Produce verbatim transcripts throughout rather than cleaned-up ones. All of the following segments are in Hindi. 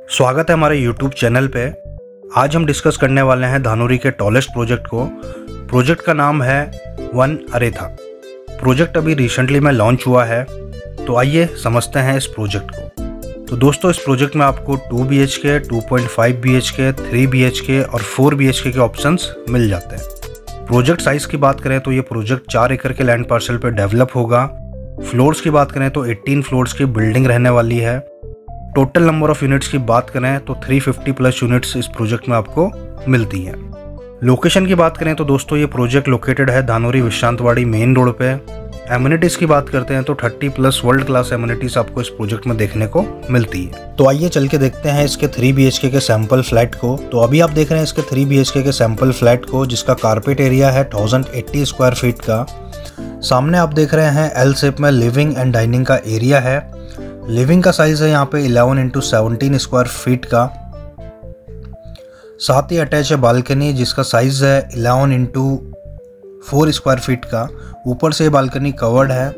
स्वागत है हमारे यूट्यूब चैनल पे। आज हम डिस्कस करने वाले हैं धानुरी के टॉलेस्ट प्रोजेक्ट को। प्रोजेक्ट का नाम है वन अरेथा। प्रोजेक्ट अभी रिसेंटली में लॉन्च हुआ है, तो आइए समझते हैं इस प्रोजेक्ट को। तो दोस्तों, इस प्रोजेक्ट में आपको two B H K, two point five B H K, three B H K और फोर बी एच के के ऑप्शंस मिल जाते हैं। प्रोजेक्ट साइज़ की बात करें तो ये प्रोजेक्ट चार एकड़ के लैंड पार्सल पर डेवलप होगा। फ्लोर्स की बात करें तो एटीन फ्लोर्स की बिल्डिंग रहने वाली है। टोटल नंबर ऑफ यूनिट्स की बात करें तो थ्री फिफ्टी प्लस यूनिट्स इस प्रोजेक्ट में आपको मिलती हैं। लोकेशन की बात करें तो दोस्तों ये प्रोजेक्ट लोकेटेड है धानुरी विश्रांतवाड़ी मेन रोड पे। एमिनिटीज़ की बात करते हैं तो thirty plus world class amenities आपको इस प्रोजेक्ट में देखने को मिलती है। तो आइए चल के देखते हैं इसके थ्री बी एच के के सैंपल फ्लैट को। तो अभी आप देख रहे हैं इसके थ्री बी एच के के सैंपल फ्लैट को, जिसका कारपेट एरिया है थाउजेंड एट्टी स्क्वायर फीट का। सामने आप देख रहे हैं एल शेप में लिविंग एंड डाइनिंग का एरिया है। लिविंग का साइज है यहाँ पे eleven into seventeen square feet का। साथ ही अटैच है बालकनी, जिसका साइज है eleven into four square feet का। ऊपर से बालकनी कवर्ड है।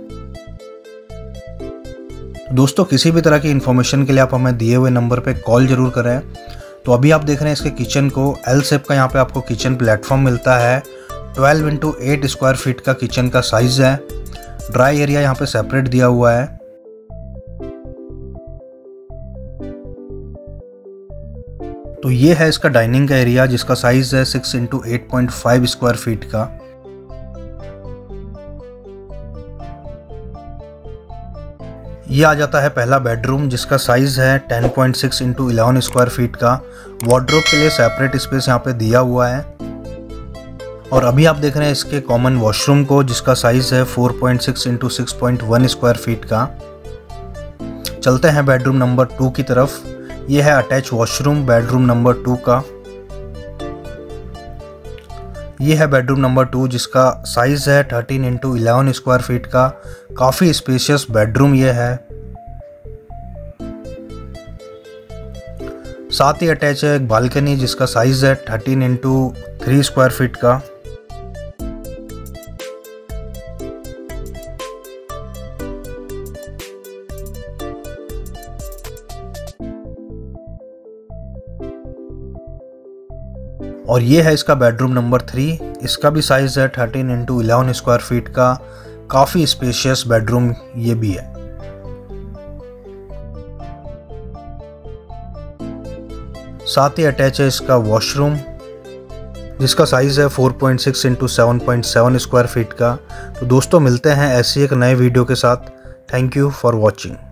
दोस्तों, किसी भी तरह की इंफॉर्मेशन के लिए आप हमें दिए हुए नंबर पे कॉल जरूर करें। तो अभी आप देख रहे हैं इसके किचन को। एल शेप का यहाँ पे आपको किचन प्लेटफॉर्म मिलता है। Twelve into eight square feet का किचन का साइज है। ड्राई एरिया यहाँ पे सेपरेट दिया हुआ है। तो ये है इसका डाइनिंग का एरिया, जिसका साइज है six into eight point five square feet का। ये आ जाता है पहला बेडरूम, जिसका साइज है ten point six into eleven square feet का। वार्डरोब के लिए सेपरेट स्पेस यहाँ पे दिया हुआ है। और अभी आप देख रहे हैं इसके कॉमन वॉशरूम को, जिसका साइज है four point six into six point one square feet का। चलते हैं बेडरूम नंबर टू की तरफ। ये है attach washroom bedroom number two का। ये है बेडरूम नंबर टू, जिसका साइज है thirteen into eleven square feet का। काफ़ी स्पेशियस बेडरूम ये है। साथ ही अटैच है एक बालकनी, जिसका साइज है thirteen into three square feet का। और ये है इसका बेडरूम नंबर थ्री। इसका भी साइज है thirteen into eleven square feet का। काफ़ी स्पेशियस बेडरूम ये भी है। साथ ही अटैच है इसका वॉशरूम, जिसका साइज है four point six into seven point seven square feet का। तो दोस्तों, मिलते हैं ऐसी एक नए वीडियो के साथ। Thank you for watching.